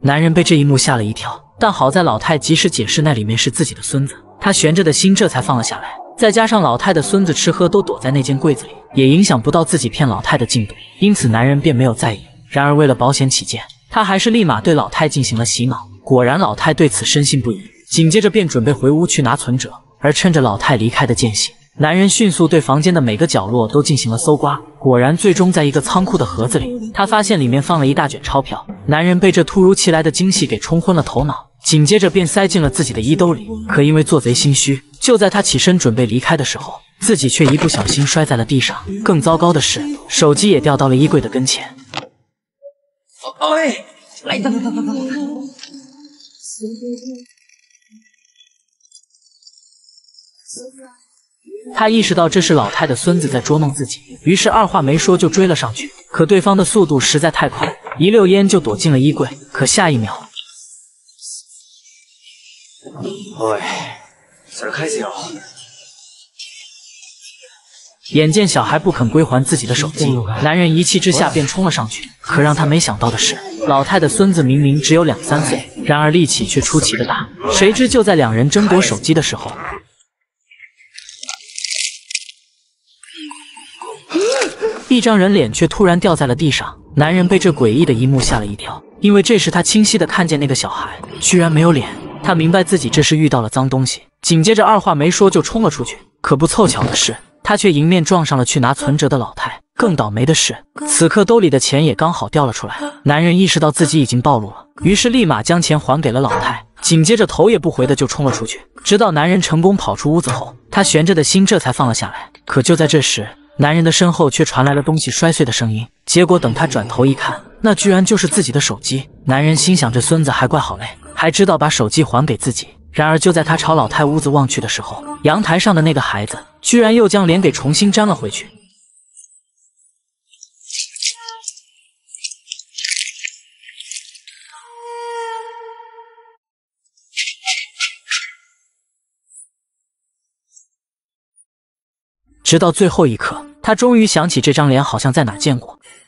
男人被这一幕吓了一跳，但好在老太及时解释那里面是自己的孙子，他悬着的心这才放了下来。再加上老太的孙子吃喝都躲在那间柜子里，也影响不到自己骗老太的进度，因此男人便没有在意。然而为了保险起见，他还是立马对老太进行了洗脑。果然老太对此深信不疑，紧接着便准备回屋去拿存折。而趁着老太离开的间隙，男人迅速对房间的每个角落都进行了搜刮，果然最终在一个仓库的盒子里，他发现里面放了一大卷钞票。男人被这突如其来的惊喜给冲昏了头脑，紧接着便塞进了自己的衣兜里。可因为做贼心虚，就在他起身准备离开的时候，自己却一不小心摔在了地上。更糟糕的是，手机也掉到了衣柜的跟前。 哎，来，等。 他意识到这是老太的孙子在捉弄自己，于是二话没说就追了上去。可对方的速度实在太快，一溜烟就躲进了衣柜。可下一秒，眼见小孩不肯归还自己的手机，男人一气之下便冲了上去。可让他没想到的是，老太的孙子明明只有2、3岁，然而力气却出奇的大。谁知就在两人争夺手机的时候，一张人脸却突然掉在了地上。男人被这诡异的一幕吓了一跳，因为这时他清晰的看见那个小孩居然没有脸。他明白自己这是遇到了脏东西，紧接着二话没说就冲了出去。可不凑巧的是，他却迎面撞上了去拿存折的老太。更倒霉的是，此刻兜里的钱也刚好掉了出来。男人意识到自己已经暴露了，于是立马将钱还给了老太，紧接着头也不回的就冲了出去。直到男人成功跑出屋子后，他悬着的心这才放了下来。可就在这时，男人的身后却传来了东西摔碎的声音。结果等他转头一看，那居然就是自己的手机。男人心想，这孙子还怪好嘞，还知道把手机还给自己。然而就在他朝老太屋子望去的时候，阳台上的那个孩子居然又将脸给重新粘了回去。直到最后一刻，他终于想起这张脸好像在哪见过。